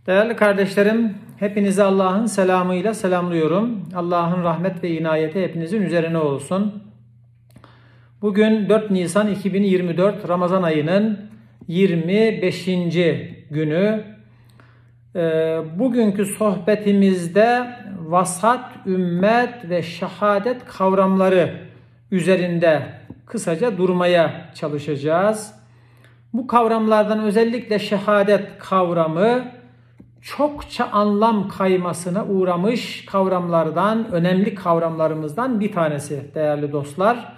Değerli kardeşlerim, hepinizi Allah'ın selamıyla selamlıyorum. Allah'ın rahmet ve inayeti hepinizin üzerine olsun. Bugün 4 Nisan 2024 Ramazan ayının 25. günü. Bugünkü sohbetimizde vasat, ümmet ve şehadet kavramları üzerinde kısaca durmaya çalışacağız. Bu kavramlardan özellikle şehadet kavramı çokça anlam kaymasına uğramış kavramlardan, önemli kavramlarımızdan bir tanesi değerli dostlar.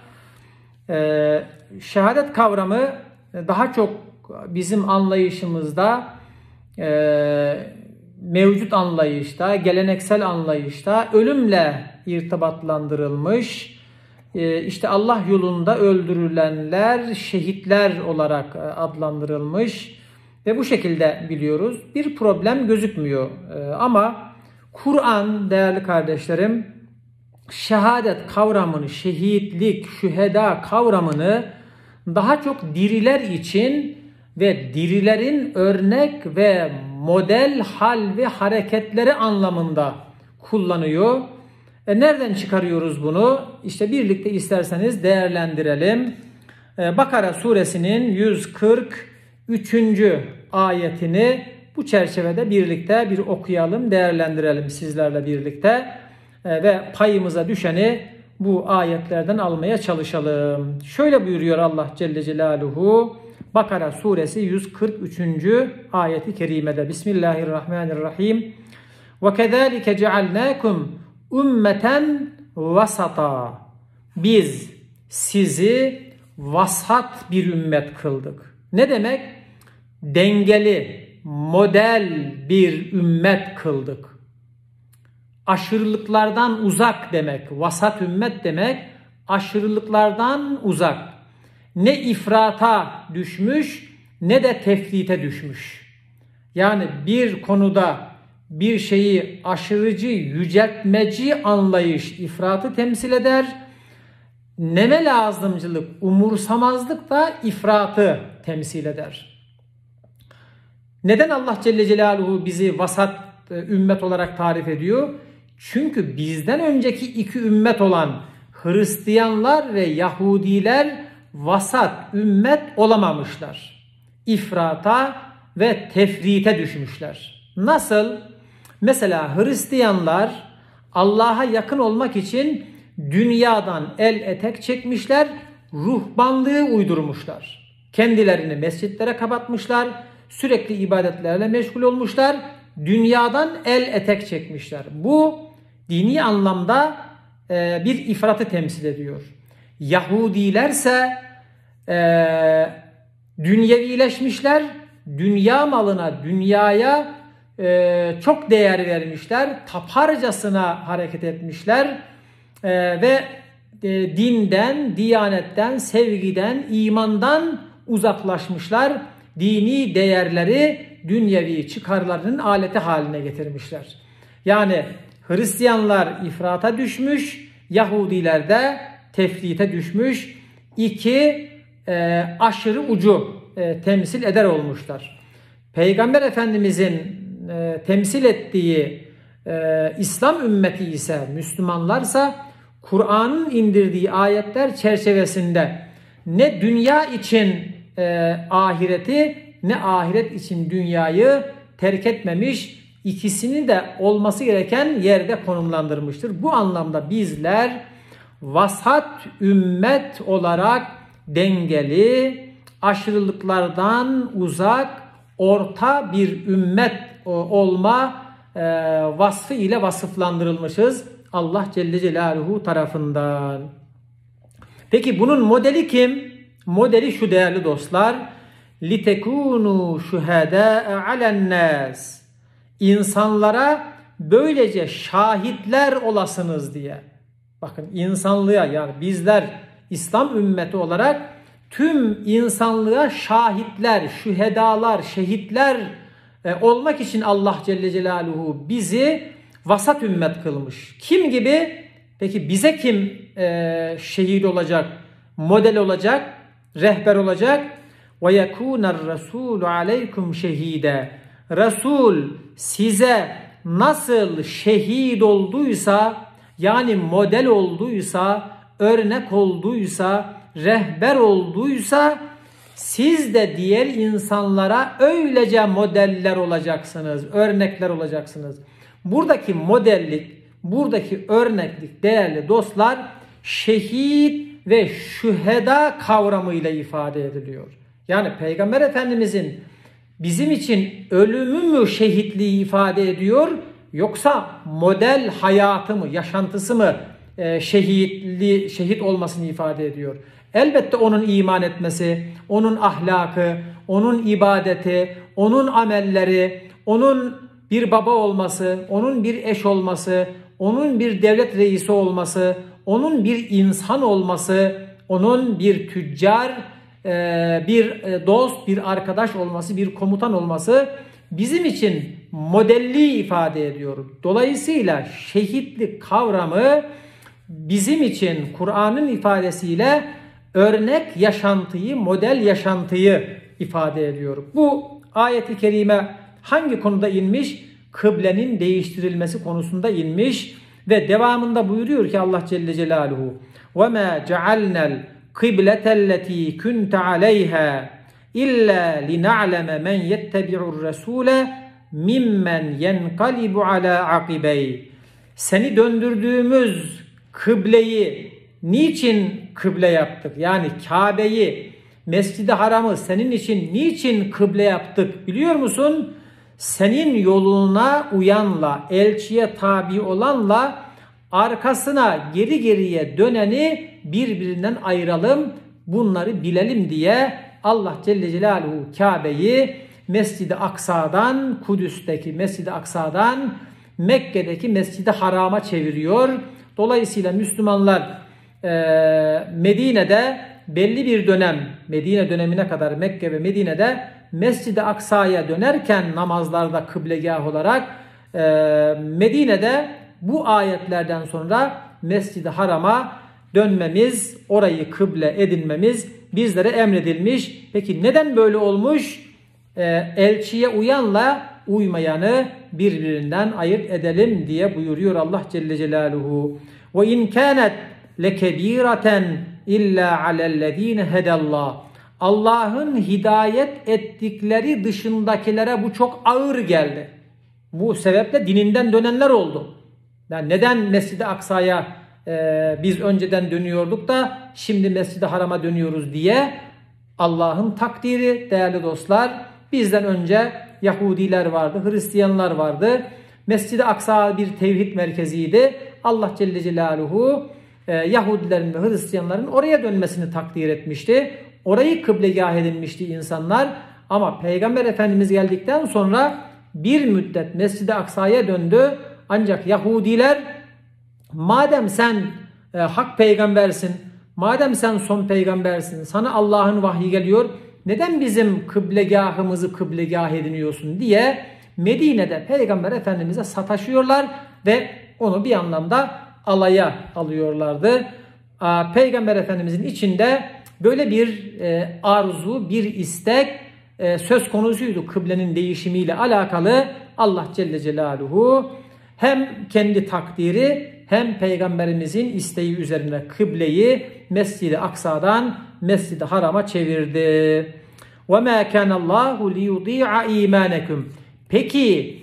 Şehadet kavramı daha çok bizim anlayışımızda, mevcut anlayışta, geleneksel anlayışta ölümle irtibatlandırılmış. İşte Allah yolunda öldürülenler şehitler olarak adlandırılmış ve bu şekilde biliyoruz. Bir problem gözükmüyor. Ama Kur'an değerli kardeşlerim şehadet kavramını, şehitlik, şüheda kavramını daha çok diriler için ve dirilerin örnek ve model hal ve hareketleri anlamında kullanıyor. Nereden çıkarıyoruz bunu? İşte birlikte isterseniz değerlendirelim. Bakara suresinin 143. ayetini bu çerçevede birlikte bir okuyalım, değerlendirelim sizlerle birlikte. Ve payımıza düşeni bu ayetlerden almaya çalışalım. Şöyle buyuruyor Allah Celle Celaluhu Bakara suresi 143. ayeti kerimede. Bismillahirrahmanirrahim. Ve kezalike cealnakum ümmeten vasata. Biz sizi vasat bir ümmet kıldık. Ne demek? Dengeli, model bir ümmet kıldık. Aşırılıklardan uzak demek. Vasat ümmet demek. Aşırılıklardan uzak. Ne ifrata düşmüş ne de tefrite düşmüş. Yani bir konuda bir şeyi aşırıcı, yüceltmeci anlayış ifratı temsil eder. Neme lazımcılık, umursamazlık da ifratı temsil eder. Neden Allah Celle Celaluhu bizi vasat ümmet olarak tarif ediyor? Çünkü bizden önceki iki ümmet olan Hristiyanlar ve Yahudiler vasat ümmet olamamışlar. İfrata ve tefrite düşmüşler. Nasıl? Mesela Hristiyanlar Allah'a yakın olmak için dünyadan el etek çekmişler, ruhbanlığı uydurmuşlar. Kendilerini mescitlere kapatmışlar, sürekli ibadetlerle meşgul olmuşlar, dünyadan el etek çekmişler. Bu dini anlamda bir ifratı temsil ediyor. Yahudilerse dünyevileşmişler, dünya malına, dünyaya çok değer vermişler, taparcasına hareket etmişler ve dinden, diyanetten, sevgiden, imandan uzaklaşmışlar. Dini değerleri dünyevi çıkarlarının aleti haline getirmişler. Yani Hristiyanlar ifrata düşmüş, Yahudiler de tefrite düşmüş. İki aşırı ucu temsil eder olmuşlar. Peygamber Efendimizin temsil ettiği İslam ümmeti ise, Müslümanlarsa Kur'an'ın indirdiği ayetler çerçevesinde ne dünya için ahireti ne ahiret için dünyayı terk etmemiş, ikisini de olması gereken yerde konumlandırmıştır. Bu anlamda bizler vasat ümmet olarak dengeli, aşırılıklardan uzak, orta bir ümmet olma vasfı ile vasıflandırılmışız Allah Celle Celaluhu tarafından. Peki bunun modeli kim? Modeli şu değerli dostlar. لِتَكُونُوا شُهَدَاءَ عَلَى النَّاسِ. İnsanlara böylece şahitler olasınız diye. Bakın insanlığa, yani bizler İslam ümmeti olarak tüm insanlığa şahitler, şühedalar, şehitler olmak için Allah Celle Celaluhu bizi vasat ümmet kılmış. Kim gibi? Peki bize kim şehit olacak, model olacak, rehber olacak? وَيَكُونَ الرَّسُولُ عَلَيْكُمْ شَهِيدًا. Resul size nasıl şehit olduysa, yani model olduysa, örnek olduysa, rehber olduysa, siz de diğer insanlara öylece modeller olacaksınız, örnekler olacaksınız. Buradaki modellik, buradaki örneklik değerli dostlar, şehit ve şüheda kavramıyla ifade ediliyor. Yani Peygamber Efendimizin bizim için ölümü mü şehitliği ifade ediyor, yoksa model hayatı mı, yaşantısı mı şehit olmasını ifade ediyor? Elbette onun iman etmesi, onun ahlakı, onun ibadeti, onun amelleri, onun bir baba olması, onun bir eş olması, onun bir devlet reisi olması, onun bir insan olması, onun bir tüccar, bir dost, bir arkadaş olması, bir komutan olması bizim için modelliği ifade ediyor. Dolayısıyla şehitlik kavramı bizim için Kur'an'ın ifadesiyle örnek yaşantıyı, model yaşantıyı ifade ediyor. Bu ayet-i kerime hangi konuda inmiş? Kıblenin değiştirilmesi konusunda inmiş ve devamında buyuruyor ki Allah Celle Celaluhu: وَمَا جَعَلْنَا الْقِبْلَةَ الَّتِي كُنْتَ عَلَيْهَا إِلَّا لِنَعْلَمَ مَنْ يَتَّبِعُ الرَّسُولَ مِمَّنْ يَنْقَلِبُ عَلَى عَقِبَيْهِ. Seni döndürdüğümüz kıbleyi niçin kıble yaptık? Yani Kabe'yi, Mescid-i Haram'ı senin için niçin kıble yaptık biliyor musun? Senin yoluna uyanla, elçiye tabi olanla arkasına geri geriye döneni birbirinden ayıralım, bunları bilelim diye Allah Celle Celaluhu Kabe'yi Mescid-i Aksa'dan, Kudüs'teki Mescid-i Aksa'dan Mekke'deki Mescid-i Haram'a çeviriyor. Dolayısıyla Müslümanlar Medine'de belli bir dönem, Medine dönemine kadar Mekke ve Medine'de Mescid-i Aksa'ya dönerken namazlarda kıblegah olarak Medine'de bu ayetlerden sonra Mescid-i Haram'a dönmemiz, orayı kıble edinmemiz bizlere emredilmiş. Peki neden böyle olmuş? Elçiye uyanla uymayanı birbirinden ayırt edelim diye buyuruyor Allah Celle Celaluhu. Ve in kanet lekebiraten illa alellezine hedallah. Allah'ın hidayet ettikleri dışındakilere bu çok ağır geldi. Bu sebeple dininden dönenler oldu. Yani neden Mescid-i Aksa'ya biz önceden dönüyorduk da şimdi Mescid-i Haram'a dönüyoruz diye Allah'ın takdiri değerli dostlar. Bizden önce Yahudiler vardı, Hristiyanlar vardı. Mescid-i Aksa bir tevhid merkeziydi. Allah Celle Celaluhu Yahudilerin ve Hristiyanların oraya dönmesini takdir etmişti. Orayı kıblegâh edinmişti insanlar. Ama Peygamber Efendimiz geldikten sonra bir müddet Mescid-i Aksa'ya döndü. Ancak Yahudiler madem sen hak peygambersin, madem sen son peygambersin, sana Allah'ın vahyi geliyor, neden bizim kıblegahımızı kıblegah ediniyorsun diye Medine'de Peygamber Efendimiz'e sataşıyorlar ve onu bir anlamda alaya alıyorlardı. Peygamber Efendimiz'in içinde böyle bir arzu, bir istek söz konusuydu kıblenin değişimiyle alakalı. Allah Celle Celaluhu hem kendi takdiri hem Peygamberimizin isteği üzerine kıbleyi Mescid-i Aksa'dan Mescid-i Haram'a çevirdi. وَمَا كَانَ اللّٰهُ لِيُضِيعَ اِيمَانَكُمْ. Peki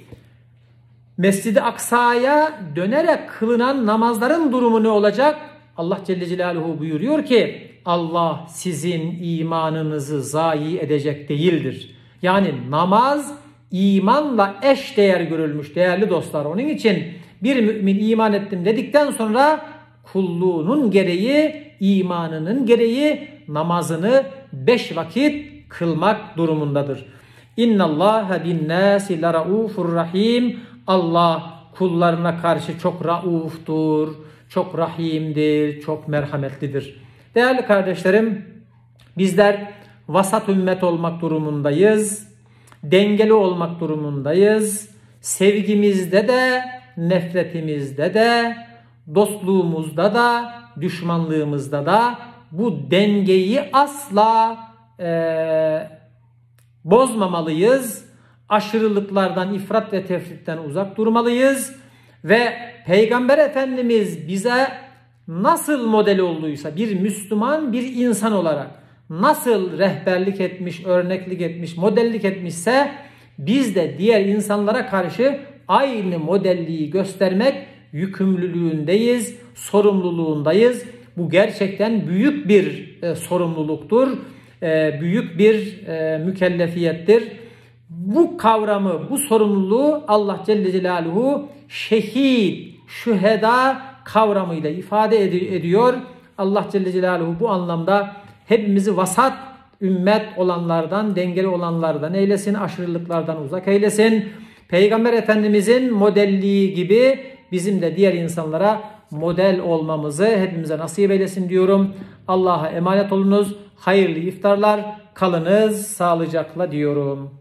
Mescid-i Aksa'ya dönerek kılınan namazların durumu ne olacak? Allah Celle Celaluhu buyuruyor ki Allah sizin imanınızı zayi edecek değildir. Yani namaz imanla eş değer görülmüş değerli dostlar. Onun için bir mümin iman ettim dedikten sonra kulluğunun gereği, imanının gereği namazını 5 vakit kılmak durumundadır. İnnallâhe binnâsi leraufur rahim. Allah kullarına karşı çok rauftur, çok rahimdir, çok merhametlidir. Değerli kardeşlerim, bizler vasat ümmet olmak durumundayız. Dengeli olmak durumundayız. Sevgimizde de, nefretimizde de, dostluğumuzda da, düşmanlığımızda da bu dengeyi asla bozmamalıyız. aşırılıklardan, ifrat ve tefritten uzak durmalıyız. Ve Peygamber Efendimiz bize nasıl model olduysa, bir Müslüman, bir insan olarak nasıl rehberlik etmiş, örneklik etmiş, modellik etmişse biz de diğer insanlara karşı aynı modelliği göstermek yükümlülüğündeyiz, sorumluluğundayız. Bu gerçekten büyük bir sorumluluktur, büyük bir mükellefiyettir. Bu kavramı, bu sorumluluğu Allah Celle Celaluhu şehit, şüheda kavramıyla ifade ediyor. Allah Celle Celaluhu bu anlamda hepimizi vasat ümmet olanlardan, dengeli olanlardan eylesin, aşırılıklardan uzak eylesin. Peygamber Efendimizin modelliği gibi bizim de diğer insanlara model olmamızı hepimize nasip eylesin diyorum. Allah'a emanet olunuz. Hayırlı iftarlar. Kalınız sağlıcakla diyorum.